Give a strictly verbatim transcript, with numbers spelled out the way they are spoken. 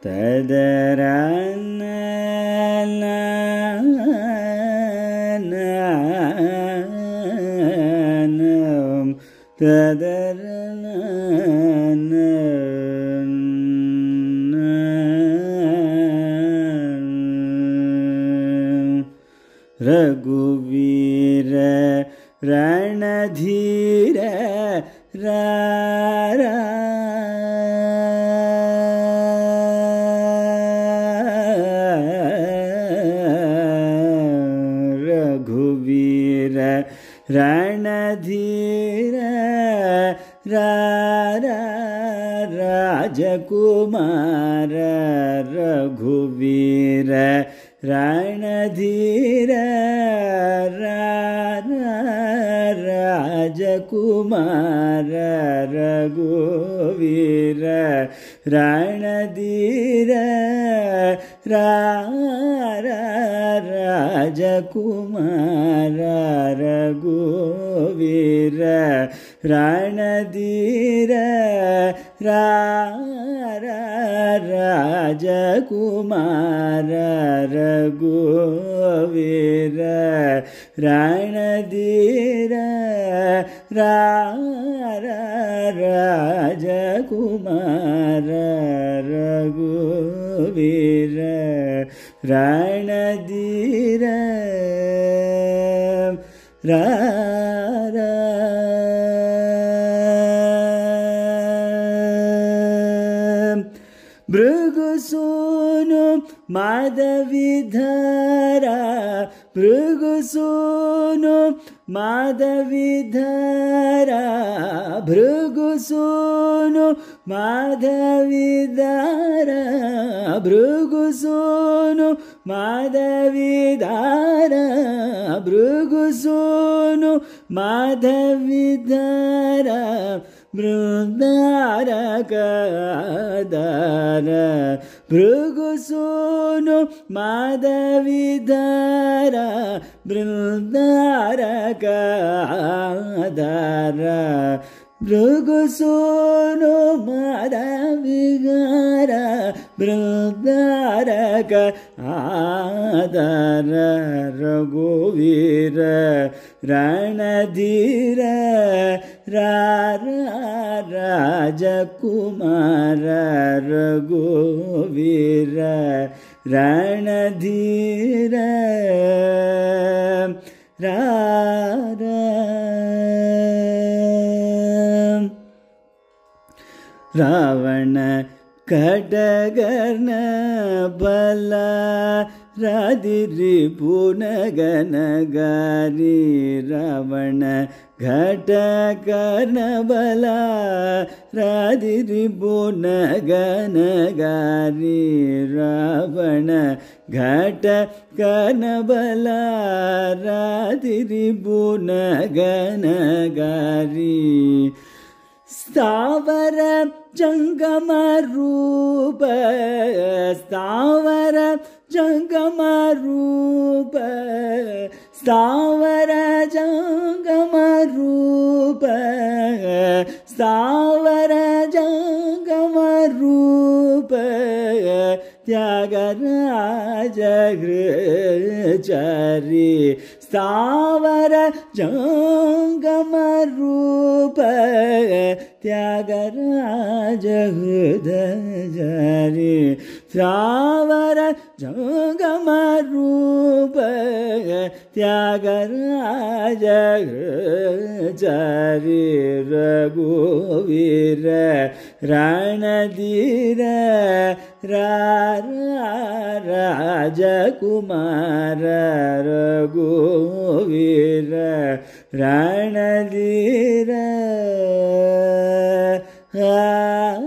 ததரன ததரன ரகுவீர ரணதீர ராரா ரகுவீர ரணதீர ராரா ராஜகுமார ரகுவீர ரணதீர ராஜகுமார ரகுவீர ரணதீர ராஜகுமார ரகுவீர ரணதீர ராஜகுமார ரகுவீர ரணதீர ராஜகுமார ரகுவீர ரணதீர ராரா भृगुसूनु माधवीधरा भृगुसूनु माधवीधरा भृगुसूनु माधवीधरा भृगुसूनु माधवीधरा भृगुसूनु माधवीधरा बृंदारकदार भृगुसूनु माधवीधर बृंदारकदार भृगुसूनु माधवीधर बृंदारकदार रघुवीर रणधीर राजकुमार रघुवीर रणधीर रावण खड्गर्न बल राधिरि पुनगनगारी रावण घटकर्न बल राधिरि पुनगनगारी रावण घटकर्न बल राधिरि पुनगनगारी स्थावर जंगम रूप स्थावर जंगम रूप स्थावर जंगम रूप स्थावर जंगम रूप त्यागराज गृहचारी स्थावर जंगम रूप त्यागराज हृदयचारी स्थावर जंगम रूप त्यागराज हृदयचारी रघुवीर रणधीर राजकुमार रघुवीर रणधीर